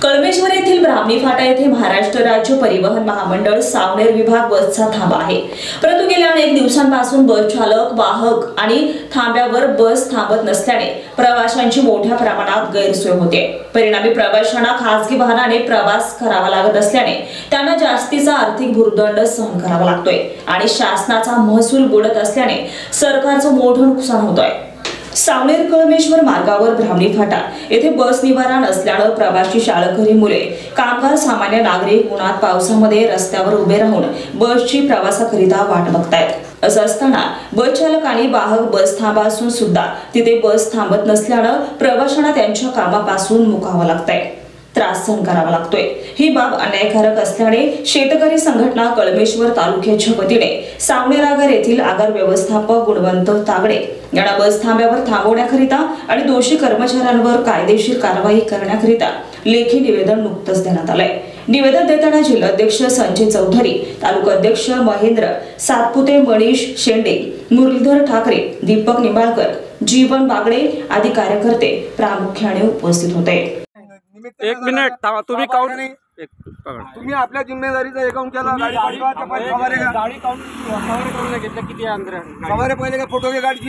कळमेश्वर येथील ब्राह्मणी फाटा येथे महाराष्ट्र राज्य परिवहन महामंडळ सावनेर विभाग बसचा थांबा आहे। परंतु गेल्या अनेक दिवसांपासून बस चालक, वाहक आणि थांब्यावर बस थांबत नसल्याने प्रवाशांची मोठ्या प्रमाणात गैरसोय होते। परिणामी प्रवाशांना खासगी वाहनाने प्रवास करावा लागत असल्याने त्यांना जास्तीचा आर्थिक भुर्दंड सहन करावा लागतोय आणि शासनाचा महसूल बुडत असल्याने सरकारचं मोठं नुकसान होतंय। सावनेर कळमेश्वर मार्गावर ब्राह्मणी फाटा येथे बस निवारा नसल्याने प्रवासी शाळकरी मुले, कामगार, सामान्य नागरिक उन्हात पावसामध्ये रस्त्यावर उभे राहून बसची प्रवासाकरिता वाट बघतायत। असं असताना बस चालक आणि वाहक बस थांबा असून सुद्धा तिथे बस थांबत नसल्याने प्रवाशांना त्यांच्या कामापासून मुकावं लागतंय, त्रास सहन करावा लागतोय। ही बाब अन्यायकारक असल्याने शेतकरी संघटना कळमेश्वर तालुक्याच्या वतीने सावनेर आगार येथील आगार व्यवस्थापक गुणवंत तागडे यांना बस थांब्यावर थांबवण्याकरिता आणि दोषी कर्मचाऱ्यांवर कायदेशीर कारवाई करण्याकरिता लेखी निवेदन नुकतंच देण्यात आलंय। निवेदन देताना जिल्हाध्यक्ष संजय चौधरी, तालुका अध्यक्ष महेंद्र सातपुते, मनीष शेंडे, मुरलीधर ठाकरे, दीपक निंबाळकर, जीवन बागडे आदी कार्यकर्ते प्रामुख्याने उपस्थित होते। एक मिनिट थांबा, तुम्ही काउंट नाही, तुम्ही आपल्या जिम्मेदारीचा अकाउंट केला। गाडी गाडी काउंट सवारी करून घेतलं किती अंतर सवारी पहिले का फोटो घे गाडीची,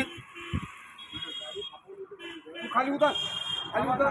खाली उतर, खाली उतर,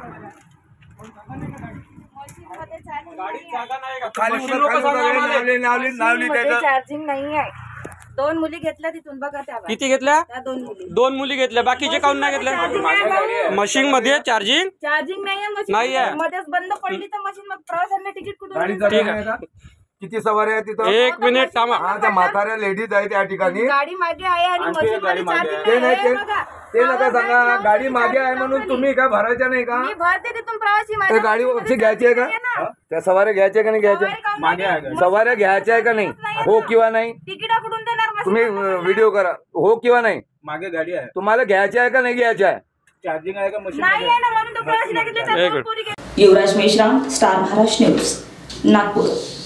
गाडी जागा नाही का? खाली उतर, नावली त्याचं चार्जिंग नाही आहे। दोन मुली घेतल्या तिथून बघा त्या किती घेतल्या? दोन मुली घेतल्या, बाकीचे काउंट नाही घेतले। मशीन मध्ये चार्जिंग नाही आहे, मध्येच बंद पडली तर मशीन, मग प्रवाशांना तिकीट कुठून? ठीक आहे, किती सवारी आहे तिथं? एक मिनिट थांबा। हा, त्या म्हाताऱ्या लेडीज आहे त्या ठिकाणी, गाडी मागे आहे आणि मशीन मध्ये चार्जिंग ते नाही, नाही बघा। ते नका सांगा। गाडी मागे आहे म्हणून तुम्ही काय भरायच्या नाही का? मी भरते तिथून प्रवासी, ते माझ्या गाडी वरची घ्यायची आहे का? त्या सवाऱ्या घ्यायच्या का नाही घ्यायच्या? सवाऱ्या घ्यायच्या आहे का नाही? हो किंवा नाही? तिकीट कुठून देणार? तुम्ही व्हिडिओ करा, हो किंवा नाही? मागे गाडी आहे, तुम्हाला घ्यायच्या आहे का नाही घ्यायच्या आहे? चार्जिंग आहे का मशीन? नाही आहे ना, म्हणून तो प्रवासी घेतले। Yuvraj Meshram, star Maharashtra news, Nagpur.